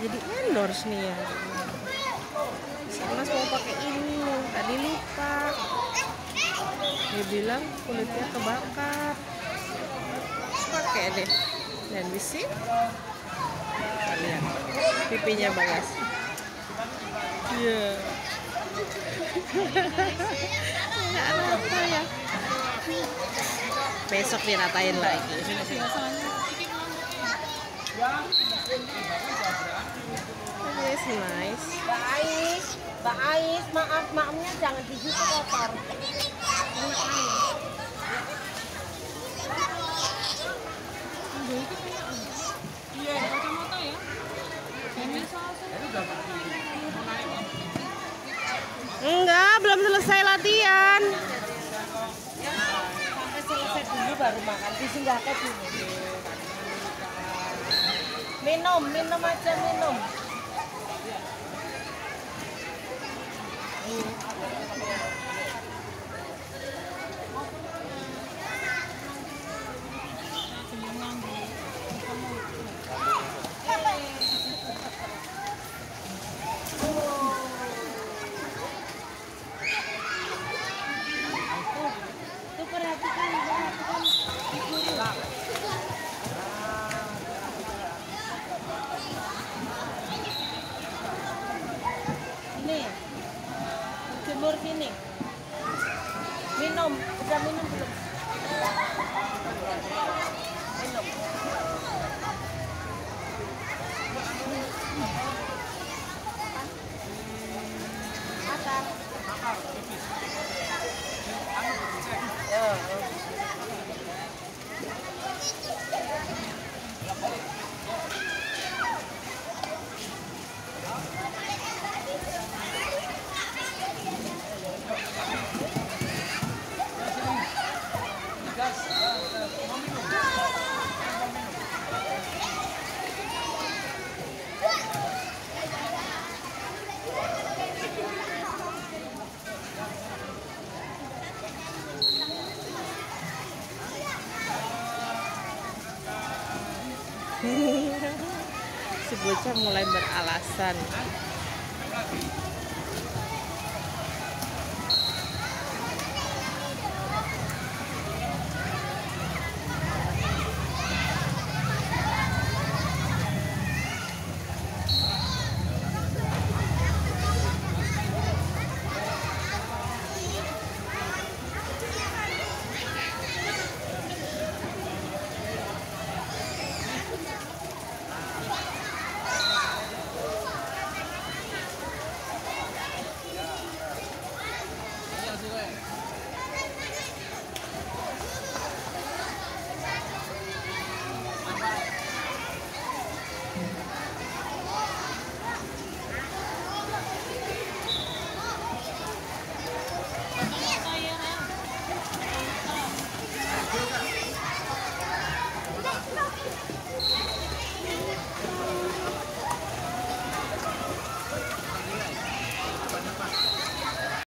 jadi endorse nih ya. Mas mau pakai ini, tadi lupa. Dia bilang kulitnya kebakar. Pakai deh. Dan di sini lihat pipinya Bagas. Iya. Nggak rata ya. Besok diratain lagi. Yes, nice. Mbak Ais, maafnya jangan di situ kotor. Iya, kacamata ya. Enggak, belum selesai latihan. Sampai selesai dulu baru makan. Disinggahkan dulu. Minum aja minum. Tuh perhatikan. Ini jemur sini. Minum, udah minum belum? Minum. Akar. Si bocah mulai beralasan.